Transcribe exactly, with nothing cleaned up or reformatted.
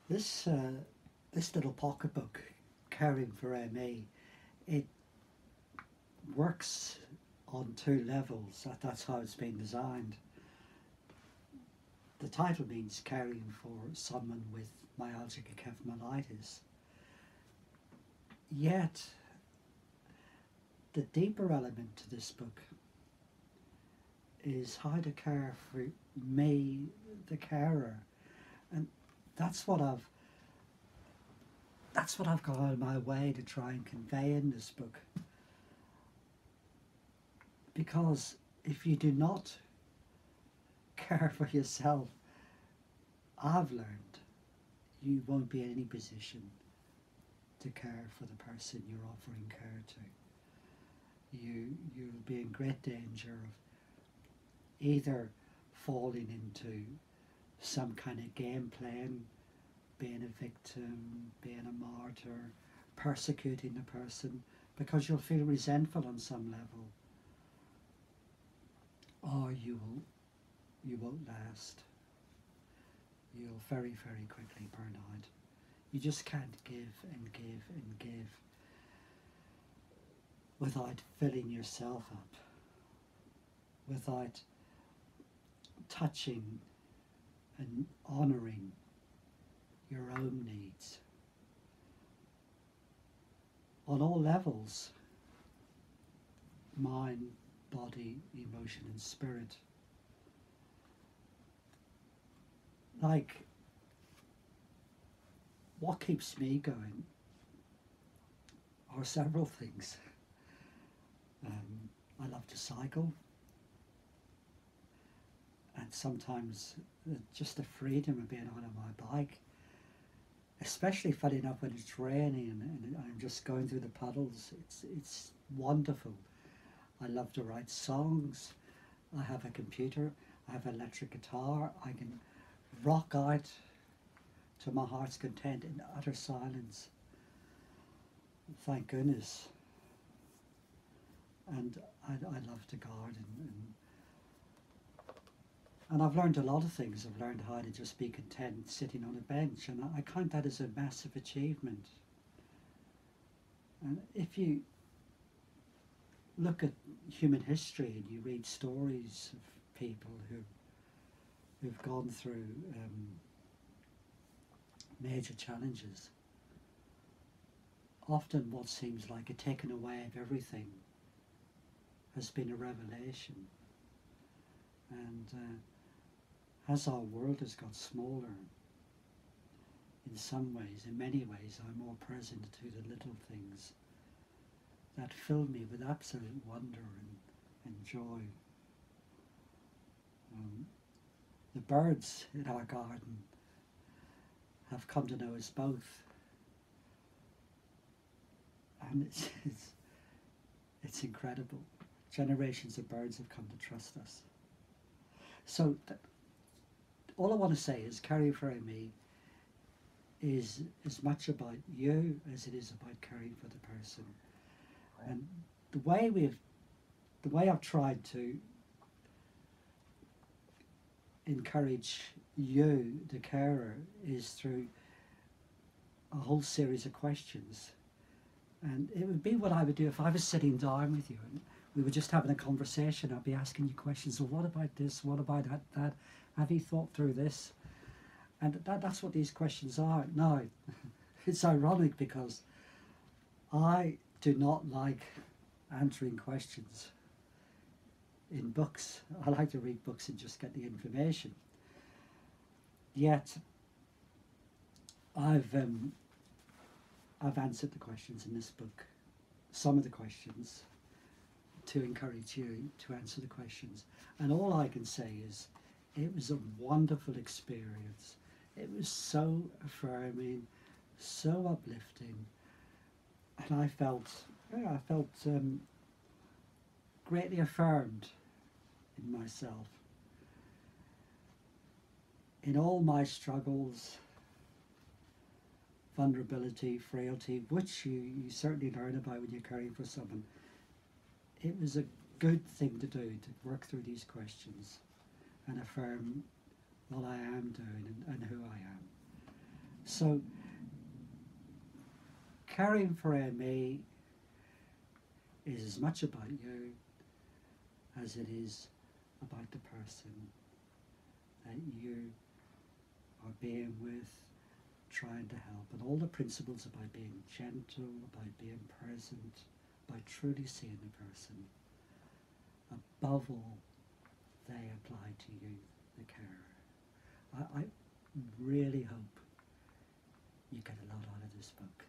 This uh, this little pocketbook, Caring for M E, it works on two levels. That, that's how it's been designed. The title means caring for someone with myalgic encephalomyelitis. Yet, the deeper element to this book is how to care for me, the carer, and that's what I've that's what I've gone out of my way to try and convey in this book. Because if you do not care for yourself, I've learned you won't be in any position to care for the person you're offering care to. You, you'll be in great danger of either falling into some kind of game plan, being a victim, being a martyr, persecuting the person, because you'll feel resentful on some level, or you will, you won't last. You'll very, very quickly burn out. You just can't give and give and give without filling yourself up, without touching and honouring your own needs on all levels: mind, body, emotion and spirit. Like, what keeps me going are several things. Um, I love to cycle, and sometimes uh, just the freedom of being on my bike, especially funny enough when it's raining and, and I'm just going through the puddles. It's, it's wonderful. I love to write songs. I have a computer, I have an electric guitar. I can rock out to my heart's content in utter silence. Thank goodness. And I, I love to garden, and, and I've learned a lot of things. I've learned how to just be content sitting on a bench, and I, I count that as a massive achievement. And if you look at human history and you read stories of people who who've gone through um, major challenges, often what seems like a taken away of everything has been a revelation. And uh, as our world has got smaller, in some ways, in many ways, I'm more present to the little things that fill me with absolute wonder and, and joy. Um, the birds in our garden have come to know us both, and it's, it's, it's incredible. Generations of birds have come to trust us. So th all I want to say is Caring for Me is as much about you as it is about caring for the person. And the way we've, the way I've tried to encourage you, the carer, is through a whole series of questions. And it would be what I would do if I was sitting down with you and we were just having a conversation. I'd be asking you questions. Well, what about this? What about that? that? Have you thought through this? And that, that's what these questions are. Now, it's ironic because I do not like answering questions in books. I like to read books and just get the information. Yet, I've um, I've answered the questions in this book, some of the questions, to encourage you to answer the questions. And all I can say is, it was a wonderful experience. It was so affirming, so uplifting, and I felt, yeah, I felt um, greatly affirmed in myself. In all my struggles, vulnerability, frailty, which you, you certainly learn about when you're caring for someone, it was a good thing to do, to work through these questions and affirm what I am doing and, and who I am. So caring for me is as much about you as it is about the person that you are being with, trying to help. And all the principles about being gentle, about being present, about truly seeing the person, above all, they apply to you, the carer. I, I really hope you get a lot out of this book.